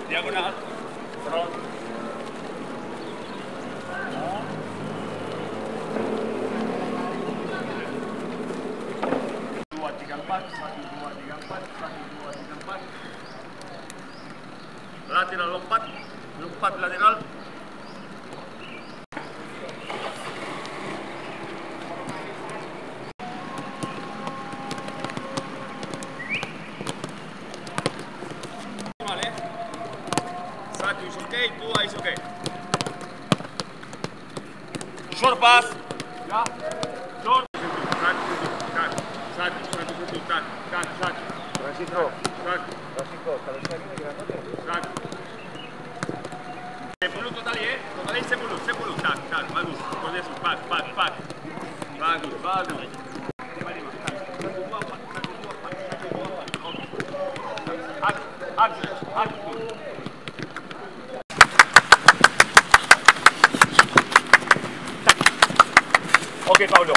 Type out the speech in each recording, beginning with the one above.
Diagonal. Terus. Dua, tiga, empat. 1, 2, 3, 4. 1, 2, 3, 4. Lateral lompat. Lompat lateral. Satu is okay, dua is okay. Short pass. Ya. Short. Satu, satu. Francisco, kalau saya ini grandote. Satu. 10 total, totalnya 10. Tak, bagus. Con eso, bagus. Bagus. Oke, Paulo.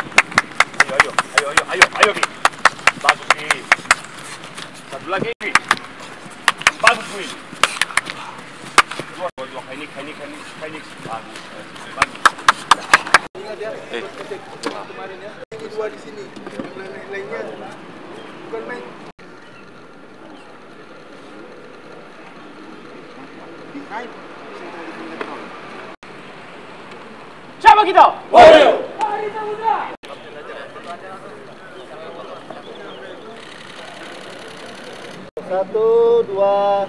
Ayo, Ki. Bagus, Ki. Satu lagi, Ki. Bagus, Ki. Dua. Phoenix. Bagus. Ingat ya, kemarin ya. Ini dua di sini. Yang lainnya bukan main. Siapa kita? Waduh. Satu, dua.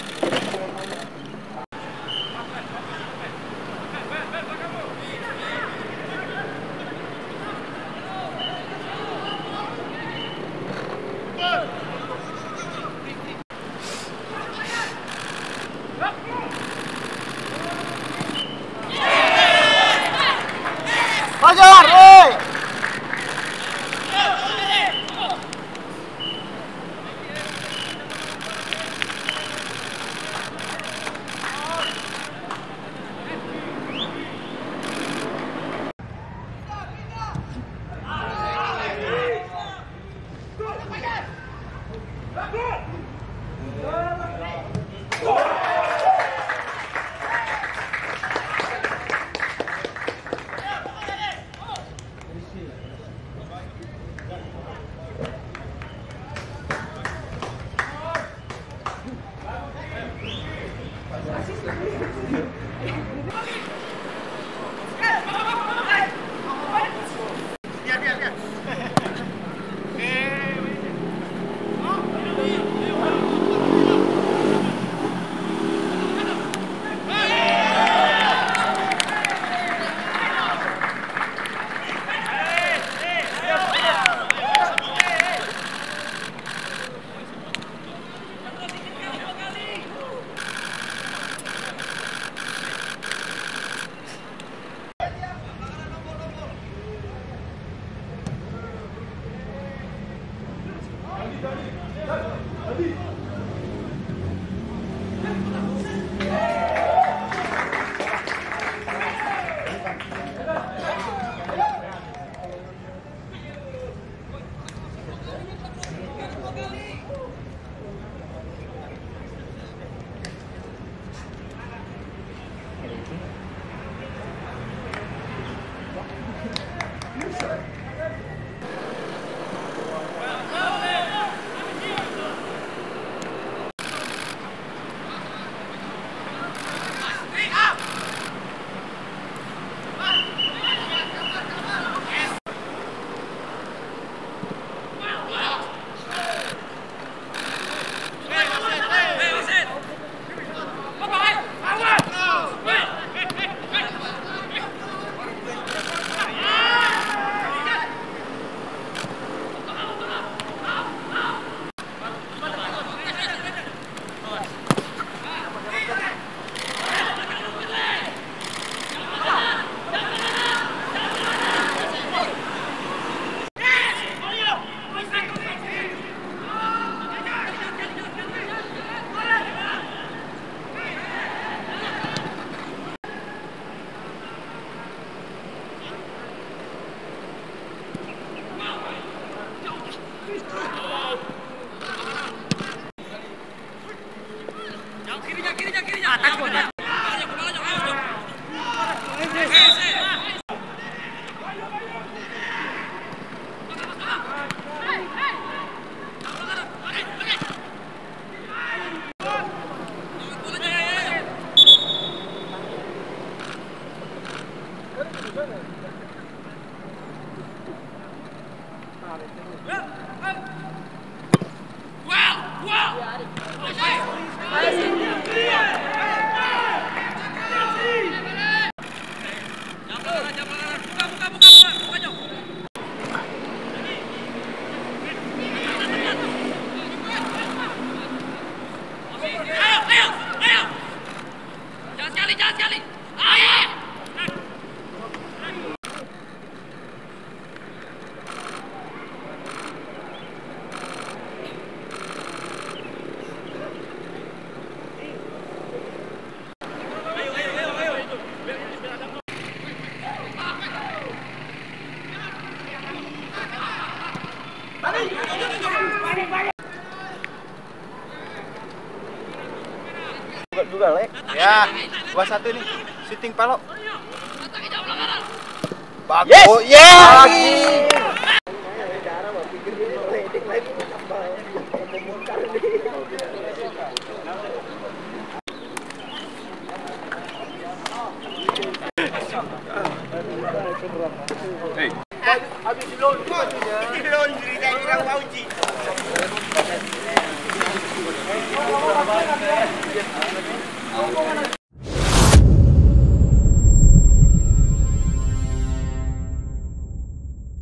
Fajar, woi. Juga lek. Ya, 2-1 nih. Shooting Palo. Bagus. Yes. Oh, yeah. Hey,